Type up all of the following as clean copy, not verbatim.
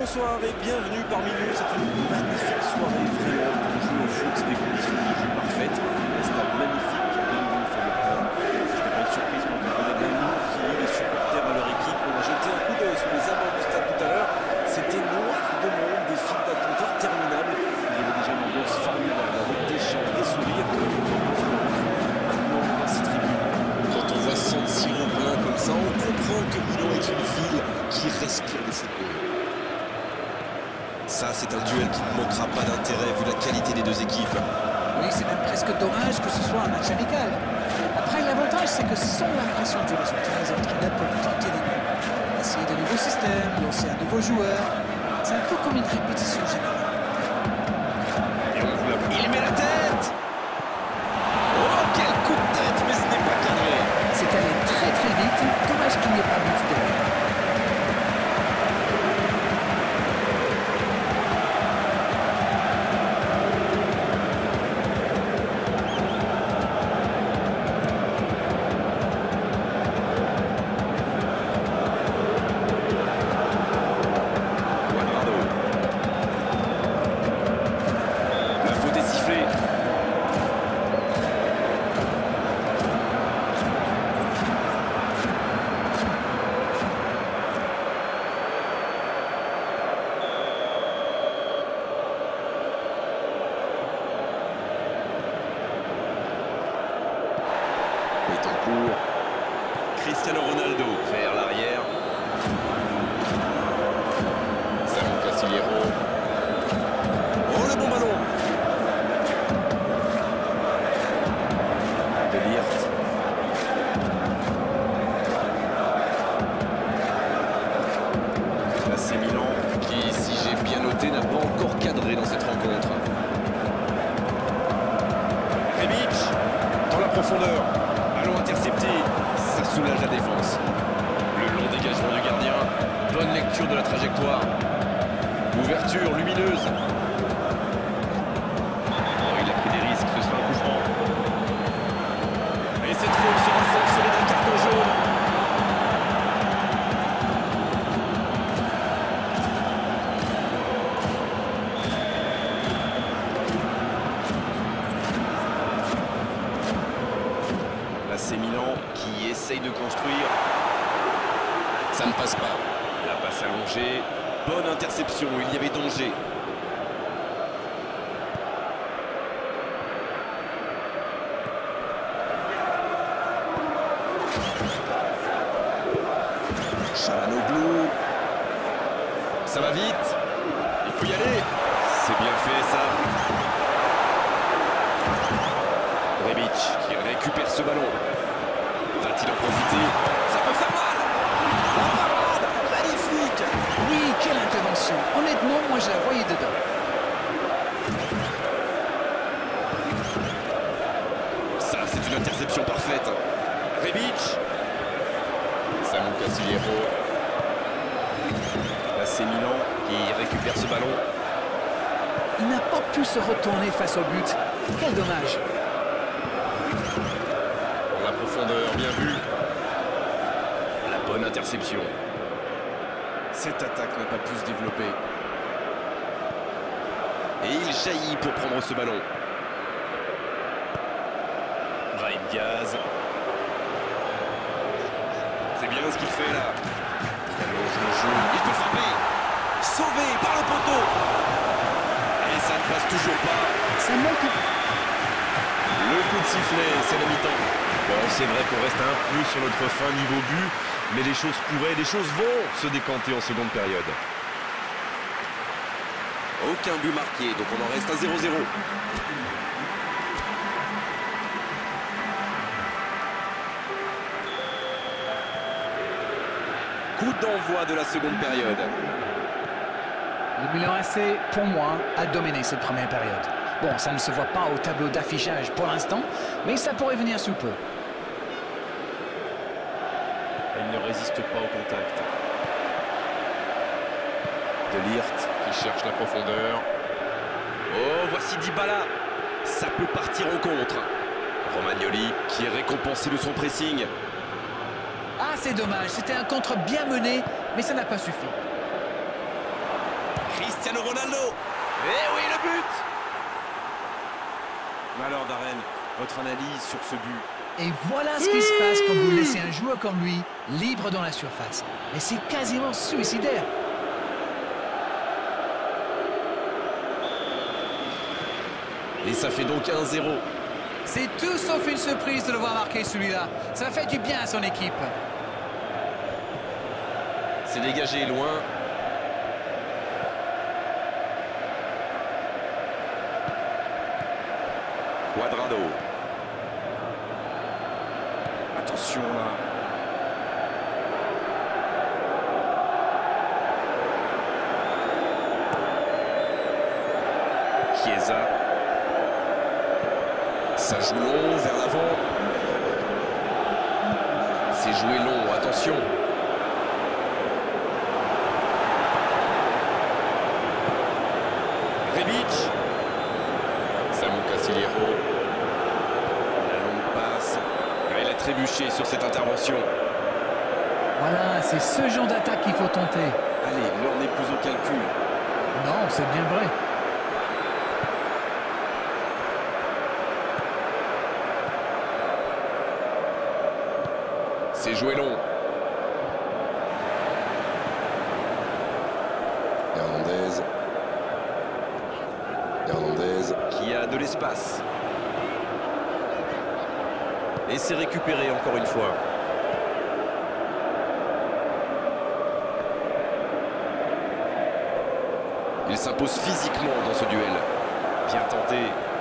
bonsoir et bienvenue parmi nous. C'est une magnifique soirée vraiment pour jouer au foot, des conditions de jeu parfaites, un stade magnifique, bien de faire le terrain. C'était pas une surprise quand on connaît bien nous qui les supporters à leur équipe. On a jeté un coup d'œil sur les abords du stade tout à l'heure. C'était noir de monde, des files d'attente interminables. Il y avait déjà une ambiance formidable avec des chants, des sourires. Maintenant, dans ces tribunes. Quand on voit San Siro plein comme ça, on comprend que Milan est une ville qui respire le football. Ça, c'est un duel qui ne manquera pas d'intérêt vu la qualité des deux équipes. Oui, c'est même presque dommage que ce soit un match amical. Après, l'avantage, c'est que sans la pression du résultat, les entraîneurs peuvent tenter des coups. Essayer de nouveaux systèmes, lancer un nouveau joueur. C'est un peu comme une répétition générale. Et on vous la... Il met la tête. Oh, quel coup de tête, mais ce n'est pas cadré. C'est allé très très vite. Dommage qu'il n'y ait pas but derrière. Cristiano Ronaldo vers l'arrière. Samu Casillero. Oh, le bon ballon. De Ligt. Là, c'est Milan qui, si j'ai bien noté, n'a pas encore cadré dans cette rencontre. Rebic dans la profondeur. Ballon intercepté. Ça soulage la défense. Le long dégagement du gardien. Bonne lecture de la trajectoire. Ouverture lumineuse. Oh, il a pris des risques, ce sera un coup franc. Et cette faute sera sanctionnée d'un carton jaune. C'est Milan qui essaye de construire. Ça ne passe pas. La passe allongée. Bonne interception, il y avait danger. Çalhanoğlu. Ça va vite. Il faut y aller. C'est bien fait ça. Rebic qui récupère ce ballon. Va-t-il en profiter? Ça peut faire mal. La parade, magnifique. Oui, quelle intervention. Honnêtement, moi je la voyais dedans. Ça, c'est une interception parfaite. Rebic. Samu Casillero. Là, c'est Milan qui récupère ce ballon. Il n'a pas pu se retourner face au but. Quel dommage. La profondeur, bien vu. La bonne interception. Cette attaque n'a pas pu se développer. Et il jaillit pour prendre ce ballon. Brahim Diaz. C'est bien ce qu'il fait là. Il allonge le jeu. Il peut frapper. Sauvé par le poteau. Et ça ne passe toujours pas. Ça manque. Le coup de sifflet, c'est la mi-temps. Bon, c'est vrai qu'on reste un peu sur notre fin niveau but, mais les choses pourraient, les choses vont se décanter en seconde période. Aucun but marqué, donc on en reste à 0-0. Coup d'envoi de la seconde période. Le Milan AC, pour moi, a dominé cette première période. Bon, ça ne se voit pas au tableau d'affichage pour l'instant, mais ça pourrait venir sous peu. Il ne résiste pas au contact. De Ligt qui cherche la profondeur. Oh, voici Dybala. Ça peut partir en contre. Romagnoli qui est récompensé de son pressing. Ah, c'est dommage. C'était un contre bien mené, mais ça n'a pas suffi. Cristiano Ronaldo. Eh oui, le but! Mais alors Darren, votre analyse sur ce but? Et voilà ce qui se passe quand vous laissez un joueur comme lui libre dans la surface. Et c'est quasiment suicidaire. Et ça fait donc 1-0. C'est tout sauf une surprise de le voir marquer celui-là. Ça fait du bien à son équipe. C'est dégagé loin. Cuadrado. Attention là. Chiesa. Ça joue long vers l'avant. C'est joué long, attention. Rebic. Samu Casillero. La longue passe. Elle a trébuché sur cette intervention. Voilà, c'est ce genre d'attaque qu'il faut tenter. Allez, l'heure n'est plus au calcul. Non, c'est bien vrai. C'est joué long. Hernandez. Hernandez qui a de l'espace. Et c'est récupéré encore une fois. Il s'impose physiquement dans ce duel. Bien tenté.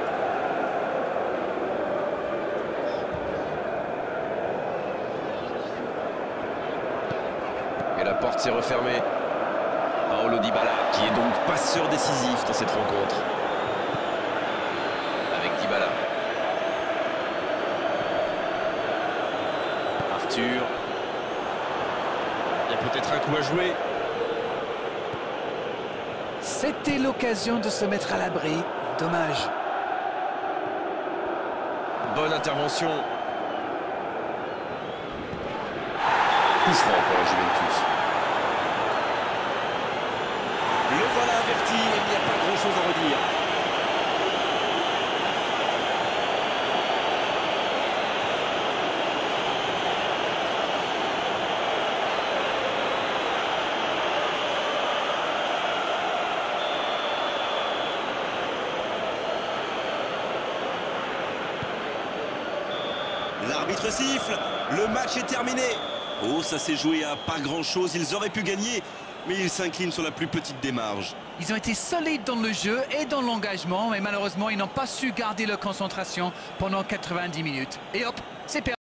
Et la porte s'est refermée. Paulo Dybala, qui est donc passeur décisif dans cette rencontre. Avec Dybala. Arthur. Il y a peut-être un coup à jouer. C'était l'occasion de se mettre à l'abri. Dommage. Bonne intervention. Coup franc pour la Juventus. Le voilà averti et il n'y a pas grand-chose à redire. L'arbitre siffle, le match est terminé. Oh, ça s'est joué à pas grand-chose, ils auraient pu gagner, mais ils s'inclinent sur la plus petite des marges. Ils ont été solides dans le jeu et dans l'engagement, mais malheureusement, ils n'ont pas su garder leur concentration pendant 90 minutes. Et hop, c'est perdu.